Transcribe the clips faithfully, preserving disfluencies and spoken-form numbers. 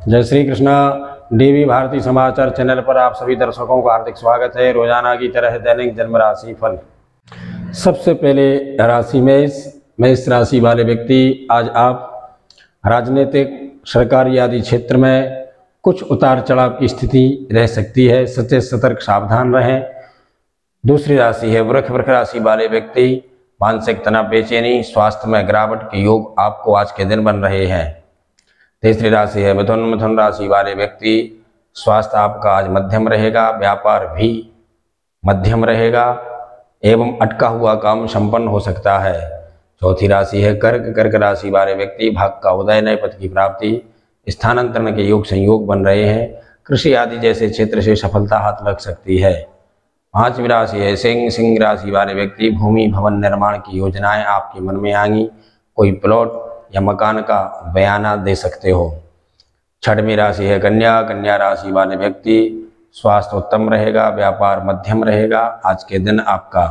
जय श्री कृष्णा। डीवी भारती समाचार चैनल पर आप सभी दर्शकों का हार्दिक स्वागत है। रोजाना की तरह दैनिक जन्म राशि फल। सबसे पहले राशि मेष। मेष राशि वाले व्यक्ति, आज आप राजनीतिक, सरकारी आदि क्षेत्र में कुछ उतार चढ़ाव की स्थिति रह सकती है, सचेत सतर्क सावधान रहें। दूसरी राशि है वृष। वृष राशि वाले व्यक्ति, मानसिक तनाव, बेचैनी, स्वास्थ्य में गिरावट के योग आपको आज के दिन बन रहे हैं। तीसरी राशि है मिथुन। मिथुन राशि वाले व्यक्ति, स्वास्थ्य आपका आज मध्यम रहेगा, व्यापार भी मध्यम रहेगा एवं अटका हुआ काम संपन्न हो सकता है। चौथी राशि है कर्क। कर्क राशि वाले व्यक्ति, भाग का उदय, नए पद की प्राप्ति, स्थानांतरण के योग संयोग बन रहे हैं। कृषि आदि जैसे क्षेत्र से सफलता हाथ लग सकती है। पांचवी राशि है सिंह। सिंह राशि वाले व्यक्ति, भूमि भवन निर्माण की योजनाएं आपके मन में आएंगी, कोई प्लॉट या मकान का बयाना दे सकते हो। छठवीं राशि है कन्या। कन्या राशि वाले व्यक्ति, स्वास्थ्य उत्तम रहेगा, व्यापार मध्यम रहेगा आज के दिन आपका।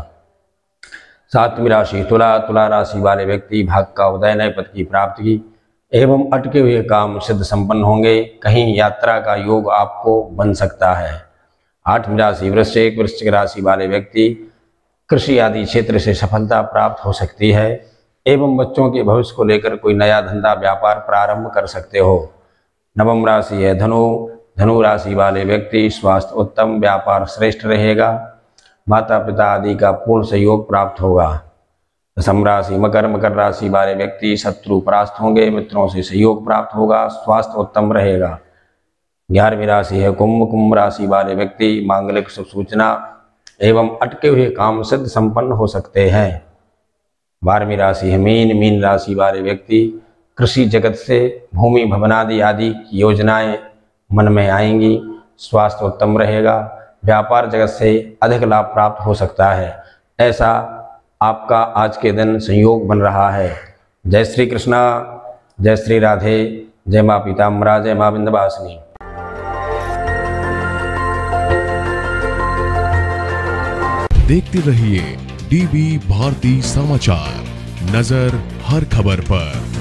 सातवीं राशि तुला। तुला राशि वाले व्यक्ति, भाग का उदय, नए पद की प्राप्ति एवं अटके हुए काम सिद्ध संपन्न होंगे। कहीं यात्रा का योग आपको बन सकता है। आठवीं राशि वृश्चिक। वृश्चिक राशि वाले व्यक्ति, कृषि आदि क्षेत्र से सफलता प्राप्त हो सकती है एवं बच्चों के भविष्य को लेकर कोई नया धंधा व्यापार प्रारंभ कर सकते हो। नवम राशि है धनु। धनु राशि वाले व्यक्ति, स्वास्थ्य उत्तम, व्यापार श्रेष्ठ रहेगा, माता पिता आदि का पूर्ण सहयोग प्राप्त होगा। दसम राशि मकर। मकर राशि वाले व्यक्ति, शत्रु परास्त होंगे, मित्रों से सहयोग प्राप्त होगा, स्वास्थ्य उत्तम रहेगा। ग्यारहवीं राशि है कुंभ। कुंभ राशि वाले व्यक्ति, मांगलिक शुभ सूचना एवं अटके हुए काम सिद्ध संपन्न हो सकते हैं। बारहवीं राशि है मीन। मीन राशि वाले व्यक्ति, कृषि जगत से भूमि भवनादि आदि की योजनाएं मन में आएंगी, स्वास्थ्य उत्तम रहेगा, व्यापार जगत से अधिक लाभ प्राप्त हो सकता है। ऐसा आपका आज के दिन संयोग बन रहा है। जय श्री कृष्णा, जय श्री राधे, जय माँ पीताम्बरा, जय माँ विंध्यवासिनी। देखते रहिए डीवी भारती समाचार, नजर हर खबर पर।